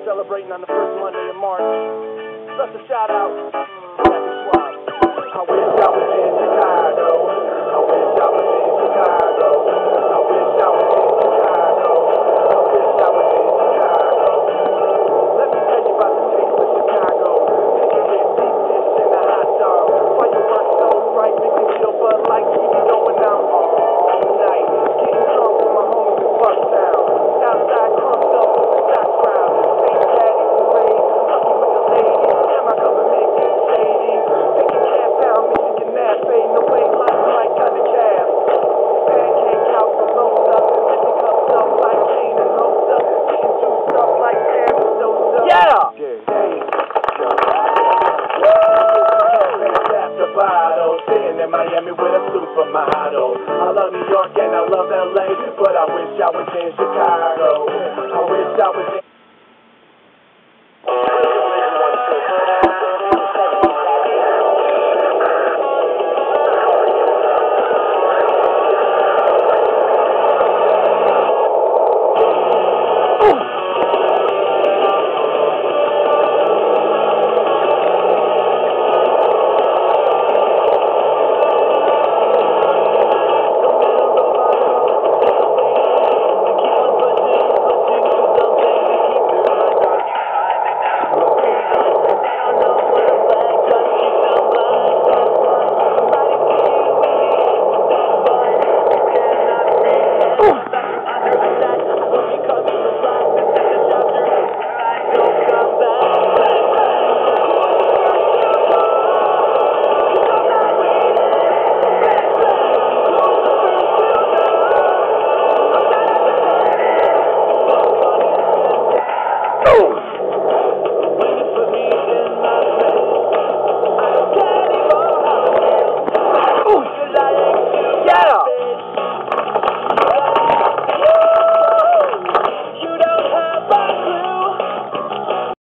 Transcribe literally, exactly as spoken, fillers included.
celebrating on the first Monday in March. Special shout out to Happy Swap. I wish I was in Chicago. I wish I was in Chicago. I wish I was in Chicago. I wish I was in Chicago. Let me tell you about the taste of Chicago. You can get deep dish and a hot dog. While you work so right, make me feel Bud Light. Keep me going out all night. Getting drunk with my homies in Bucktown. Outside crunked up with the dock crowd. Saint Patty's parade, lucky with the ladies. And my government gets shady. Taking cab down Michigan Ave, fading away like like undercast. Pancake out the roast up and sipping cups up like Gene and Host up. Getting juiced up like Sam and Dose up. Yeah! After bottle, sitting in Miami with a supermodel. I love New York and I love L A, but I wish I was in Chicago. I wish I was in